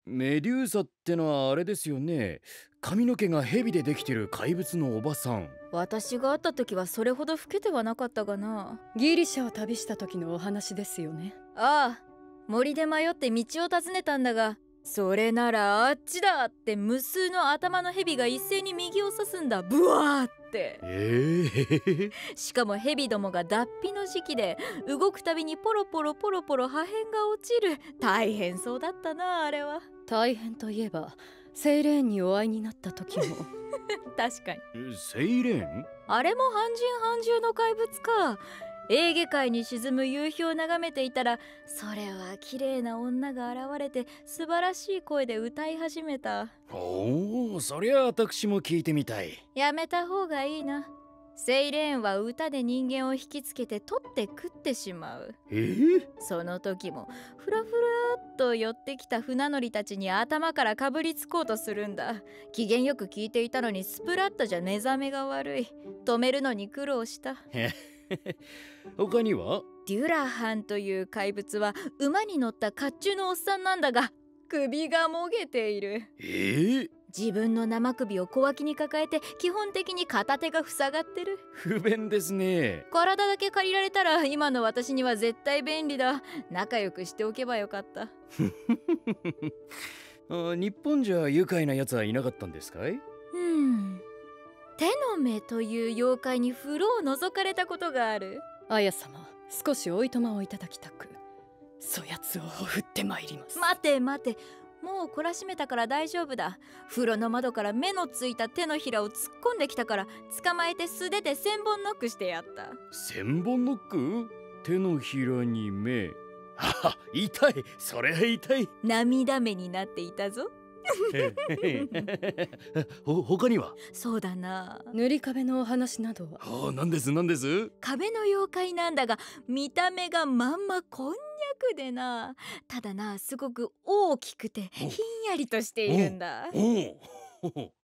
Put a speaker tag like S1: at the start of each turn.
S1: メデューサってのはあれですよね。髪の毛が蛇でできてる怪物のおばさん。
S2: 私が会った時はそれほど老けてはなかったがな。
S3: ギリシャを旅した時のお話ですよね。
S2: ああ、森で迷って道を尋ねたんだが、それならあっちだって無数の頭の蛇が一斉に右を指すんだ。ブワーって。しかも蛇どもが脱皮の時期で、動くたびにポロポロポロポロ破片が落ちる。大変そうだったな、あれは。
S3: 大変といえばセイレーンにお会いになった時も
S2: 確かに。
S1: セイレーン？
S2: あれも半人半獣の怪物か。エーゲ海に沈む夕日を眺めていたら、それは綺麗な女が現れて素晴らしい声で歌い始めた。
S1: おお、そりゃ私も聞いてみたい。
S2: やめた方がいいな。セイレーンは歌で人間を引きつけて取って食ってしまう。その時もふらふらっと寄ってきた船乗りたちに頭からかぶりつこうとするんだ。機嫌よく聞いていたのにスプラッタじゃ目覚めが悪い。止めるのに苦労した。
S1: 他には？
S2: デュラハンという怪物は馬に乗った甲冑のおっさんなんだが、首がもげている。自分の生首を小脇に抱えて、基本的に片手が塞がってる。
S1: 不便ですね。
S2: 体だけ借りられたら今の私には絶対便利だ。仲良くしておけばよかった。
S1: 日本じゃ愉快なやつはいなかったんですかい？
S2: 手の目という妖怪に風呂を覗かれたことがある。
S3: 綾様、少しおいとまをいただきたく、そやつを振ってまいります。
S2: 待て待て、もう懲らしめたから大丈夫だ。風呂の窓から目のついた手のひらを突っ込んできたから、捕まえて素手で千本ノックしてやった。
S1: 千本ノック？手のひらに目。あ、痛い。それは痛い。
S2: 涙目になっていたぞ。
S1: 他には？
S2: そうだな、
S3: 塗り壁のお話などは？
S1: 何です何です？
S2: 壁の妖怪なんだが、見た目がまんまこんにゃくでな。ただな、すごく大きくてひんやりとしているんだ。